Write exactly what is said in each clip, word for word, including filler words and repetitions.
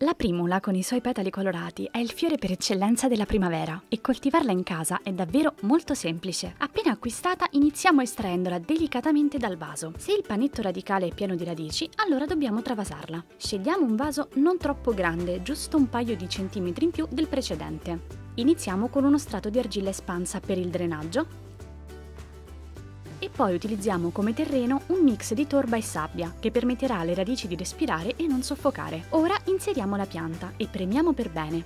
La primula, con i suoi petali colorati, è il fiore per eccellenza della primavera e coltivarla in casa è davvero molto semplice. Appena acquistata iniziamo estraendola delicatamente dal vaso. Se il panetto radicale è pieno di radici, allora dobbiamo travasarla. Scegliamo un vaso non troppo grande, giusto un paio di centimetri in più del precedente. Iniziamo con uno strato di argilla espansa per il drenaggio e poi utilizziamo come terreno un mix di torba e sabbia che permetterà alle radici di respirare e non soffocare. Ora inseriamo la pianta e premiamo per bene.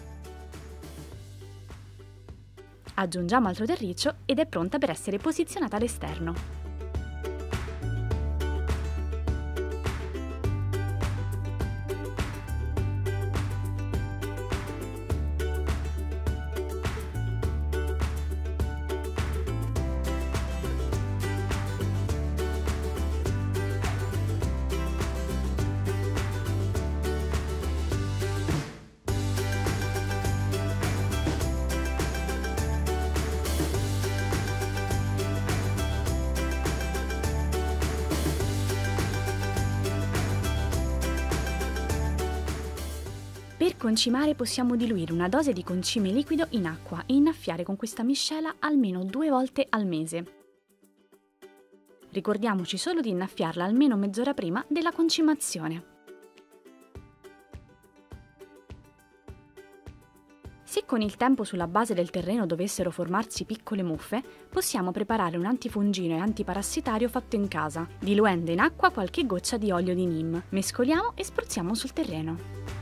Aggiungiamo altro terriccio ed è pronta per essere posizionata all'esterno. Per concimare possiamo diluire una dose di concime liquido in acqua e innaffiare con questa miscela almeno due volte al mese. Ricordiamoci solo di innaffiarla almeno mezz'ora prima della concimazione. Se con il tempo sulla base del terreno dovessero formarsi piccole muffe, possiamo preparare un antifungino e antiparassitario fatto in casa, diluendo in acqua qualche goccia di olio di neem. Mescoliamo e spruzziamo sul terreno.